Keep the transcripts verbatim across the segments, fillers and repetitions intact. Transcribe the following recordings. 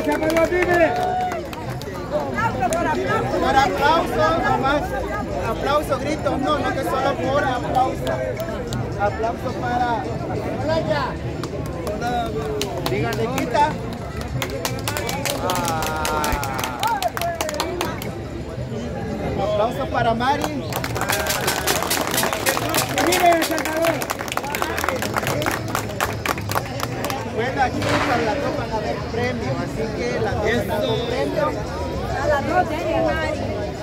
Salvador, dime. Por aplauso, nomás. Aplauso, gritos, no, no que solo por aplauso. Aplauso para... Díganle, quita. Aplauso para Mari. Mire, Salvador. Bueno, aquí para la dos van a haber premio, así que la dos van a dar un premio. A las dos de Mari.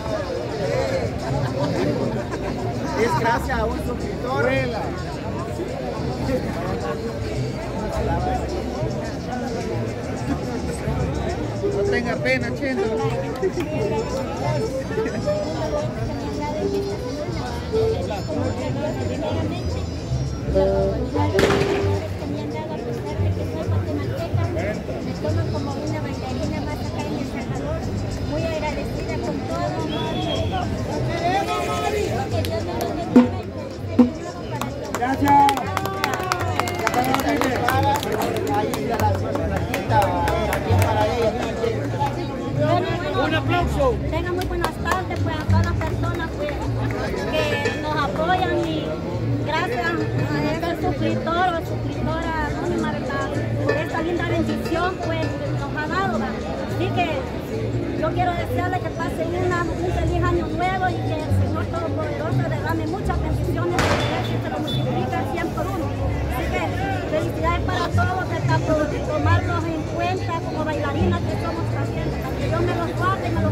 Es gracias a un suscriptor. No tenga pena, Chendo. Me toman como una bailarina más acá en El Salvador, muy agradecida con todo, que Dios me lo bendiga y que esté para todos. Gracias. Ahí a la personajita, aquí para ella. Bueno, bueno, Un aplauso. tengan muy buenas tardes pues, a todas las personas pues, que nos apoyan y gracias a este suscriptor o suscriptora anónima, ¿verdad? Por esta linda bendición pues, que nos ha dado. ¿verdad? Así que yo quiero desearle que pase una, un feliz año nuevo y que el Señor Todopoderoso le dame muchas bendiciones y que se lo multiplique cien por uno. Así que felicidades para todos, ¿verdad? Por tomarnos en cuenta como bailarinas que somos también. Que Dios me los guarde y me los